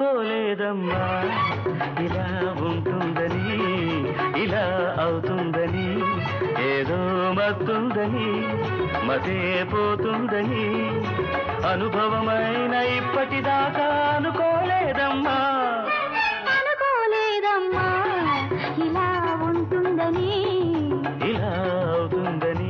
అనుకోలేదమ్మా ఇలా ఉంటుందని, ఇలా అవుతుందని, ఏదో మత్తుందని, మతే పోతుందని, అనుభవమైన ఇప్పటిదాకా అనుకోలేదమ్మా ఇలా ఉంటుందని, ఇలా అవుతుందని.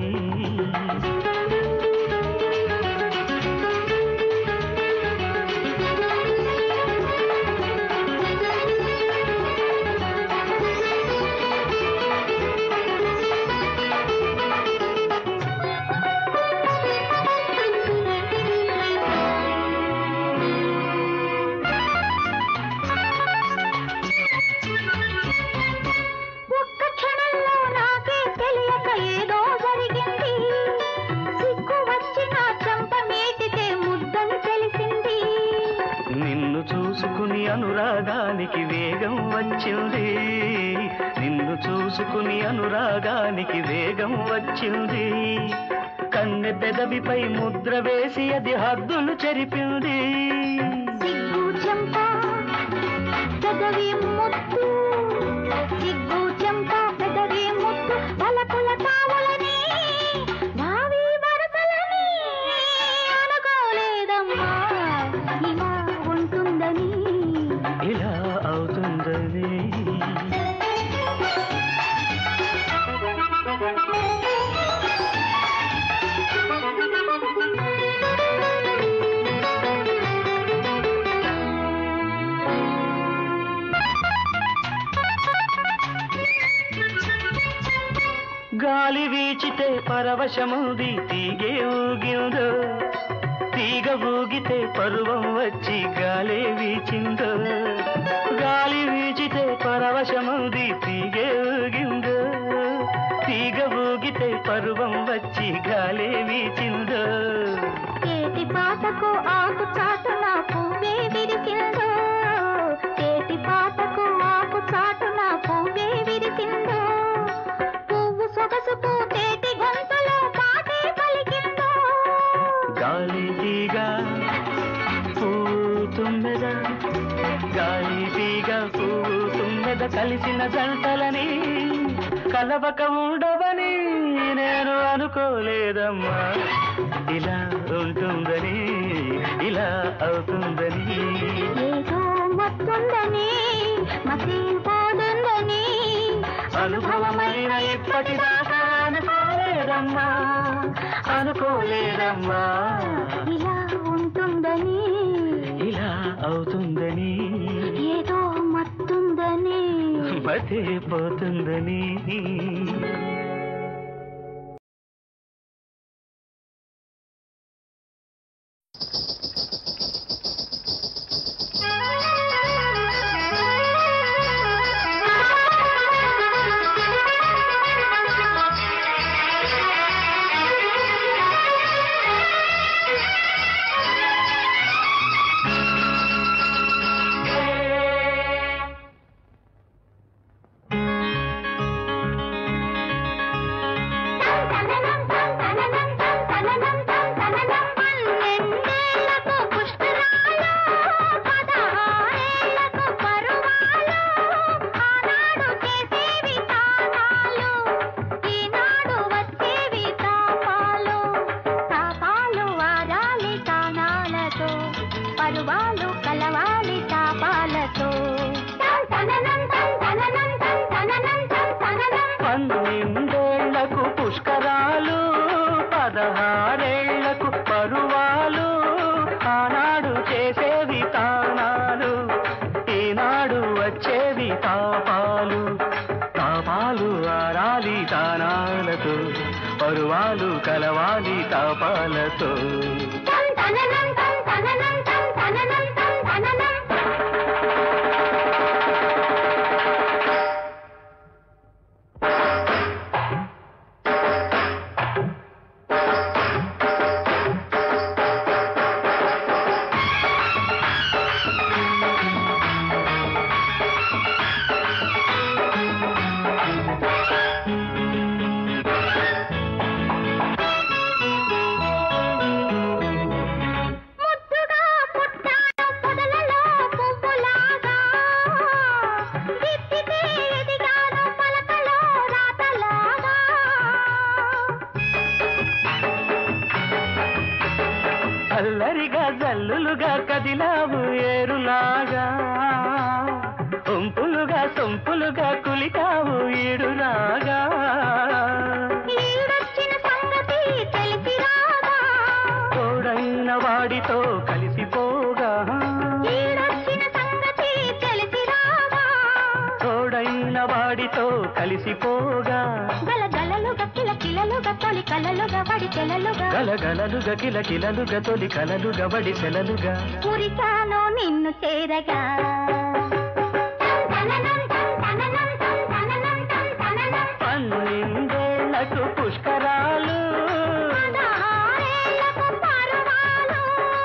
అనురాగానికి వేగం వచ్చింది, నిన్ను చూసుకుని అనురాగానికి వేగం వచ్చింది, కన్నె పెదవిపై ముద్ర వేసి అది హద్దులు చెరిపింది. సిగ్గు చెంప పెదవి ముద్దు, సిగ్గు చెంప పెదవి ముద్దు, పలకుల కావలని నావి వరసలని అనుకోలేదమ్మా ఇలా ఉంటుందని, ఇలా అవుతుందని. గాలి వీచితే పరవశముంది తీగే ఊగిందో, తీగ ఊగితే పరువం వచ్చి గాలే వీచిందో, గాలి వీచితే పరవశముంది తీగే ఊగిందో, తీగ ఊగితే పరువం వచ్చి గాలే వీచిందో, ఏటి పాటకు ఆకు చాటున పువ్వే విరిసిందో, ఏటి పాటకు ఆకు చాటున పువ్వే విరిసిందో, పువ్వు సొగసుకు తేటి గంటలో పాటే పలికిందో, గాలి తీగ పువ్వు తుమ్మెద, గాలి తీగ పువ్వు తుమ్మెద కలిసిన జంటలని కలవక ఉండవని నేను అనుకోలేదమ్మా ఇలా ఉంటుందని, ఇలా అవుతుందని, ఏదో మత్తుందని, మతే పోతుందని, అనుభవమైన ఇప్పటిదాకా అనుకోలేదమ్మా, అనుకోలేదమ్మా ఇలా ఉంటుందని, ఇలా అవుతుందని, ఏదో మత్తుందని, మతే పోతుందని. పరువాలు కలవాలి తాపాలతో జల్లులుగా కదిలావు ఏరులాగా ఉంపులుగా సొంపులుగా కులికావు ఈడులాగా ఈడొచ్చిన సంగతి తెలిసి రాదా తోడైన వాడితో కలిసిపోగా ఈడొచ్చిన సంగతి తెలిసి రాదా తోడైన వాడితో కలిసిపోగా గలగలలుగా కిలకిలలుగా తొలి కలలుగా వడి తెలలుగా గలగలలుగా కిలకిలలుగా తొలి కలలుగా వడి సెలలుగా కురికాను నిన్ను చేరగా పన్నెండేళ్లకు పుష్కరాలు పదహారేళ్లకు పరువాలు.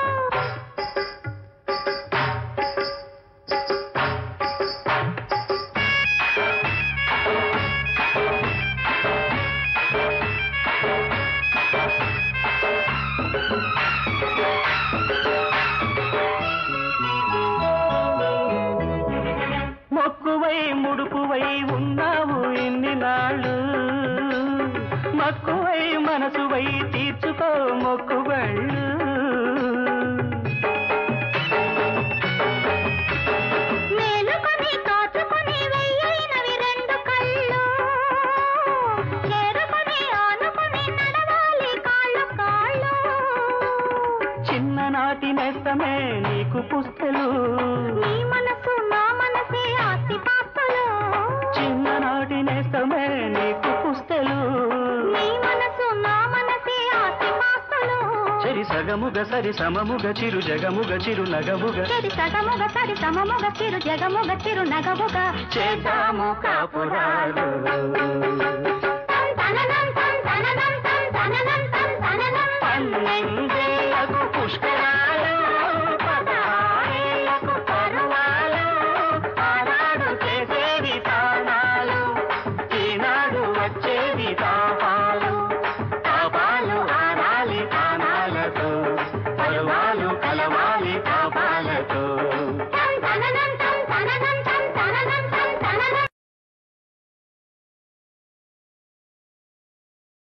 మొక్కువై ముడుపువై ఉన్నావు ఇన్ని నాళ్ళు మక్కువై మనసువై తీర్చుకో మొక్కుబళ్ళు మేలుకొని కాచుకొని వెయ్యైనవి రెండు కళ్ళు చేరుకొని ఆనుకొని నడవాలి కాళ్ళు కాళ్ళు చిన్ననాటి నేస్తమే నీకు పుస్తలు నీ మనసు నా మనసే ఆస్తి పాస్తులు చిన్ననాటి నేస్తమే నీకు పుస్తలు నీ మనసు నా మనసే ఆస్తి పాస్తులు చెరి సగముగ సరి సమముగ చిరు జగముగ చిరు నగముగ చెరి సగముగ సరి సమముగ చిరు జగముగ చిరు నగముగ చేద్దాము కాపురాలు తననంత